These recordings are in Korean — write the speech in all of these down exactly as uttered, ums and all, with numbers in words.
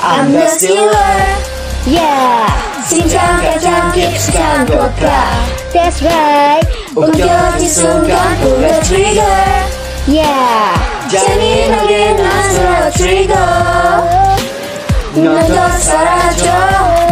I'm the stealer. Yeah, 심장 가장 깊숙한 곳가. that's right. 옮겨진 순간 불러 trigger. Yeah, 잔인하게 나서러 trigger. 넌 더 사라져.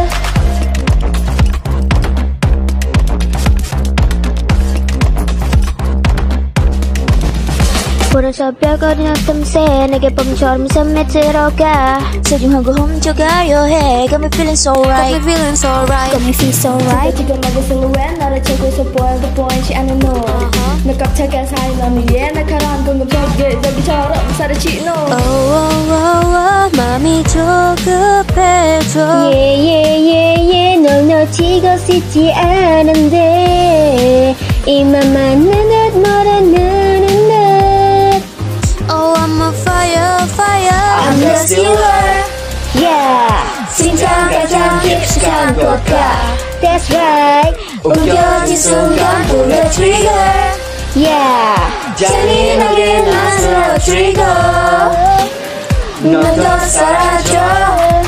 푸른 새벽거리는 틈새 내게 봄처럼 스며들어가 소중한 거 훔쳐가려 해. Got me feeling so right. Got me feeling so right. Got me feel so right. 지금 막은 silhouette 나를 찾고서 보여도 보이지 않는 너. 너 깜짝한 사이 넌 위에 날카로운 궁금 속에 너비처럼 사라지노. Oh oh oh oh 마음이 조급해져. Yeah yeah yeah yeah 널 놓치고 싶지 않은데 이맘만 듯 멀어나는 듯. Oh I'm on fire fire. I'm the stealer. Yeah, 심장 가장 깊숙한 곳가. that's right. 옮겨진 순간 불러 trigger. Yeah, 잔인하게 나서러 trigger. 넌 더 사라져.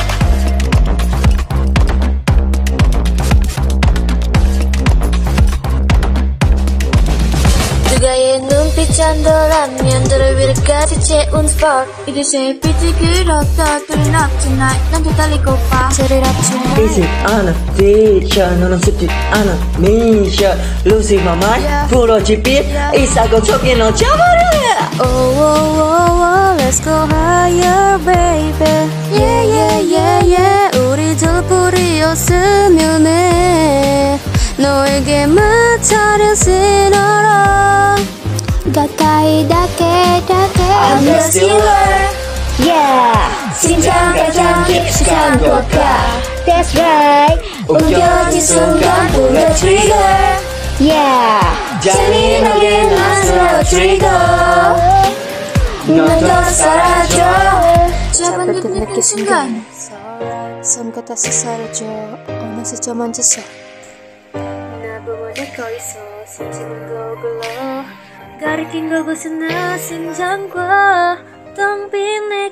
누가의 눈빛 잔돌하면 너를 위로까지 채운 spark. 이곳에 빛이 그렇다 뚫린 up tonight. 난 또 달리고파 저를 up tonight. Easy 않아 feature 너는 쉽지 않아 Micha Losing my mind 부러질 빛 이 사고 속에 넣어버려. Oh oh oh oh let's go higher baby. Yeah yeah yeah yeah 우리 둘 불이었으면 해. 너에게만 차려 신어라. 가까이 닿게 닿게 I'm the stealer. Yeah, 심장 가장 깊숙한 곳가. that's right. 옮겨진 순간 불러 trigger. Yeah, 잔인하게 나서러 trigger. 넌 더 사라져. 잡은 듯 느낀 순간 손 같아서 사라져. 어느새 저 만졌어. 나보고 내 거기서 숨지는 거 불러. 가리킨 곳은 나 심장과 텅 빈 내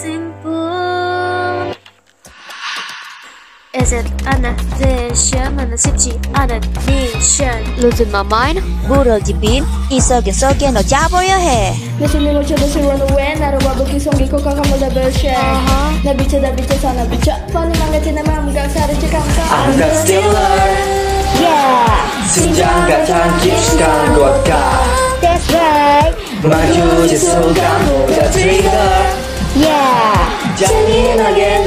가슴뿐. Is it an addition? 나는 쉽지 않은 mission. Losing my mind 부러진 빛 이 속에 속에 너 잡아야 해. 내 손을 멈춰보시 run away 나를 와보기 숨기고 과감한 레벨쉐. 나 비춰 나 비춰서 나 비춰 뻔히 망가진 내 마음과 사라져 감사. I'm the stealer. yeah, 심장 가장 깊숙한 곳가. that's right. 마주친 순간 불러 trigger. Yeah, 잔인하게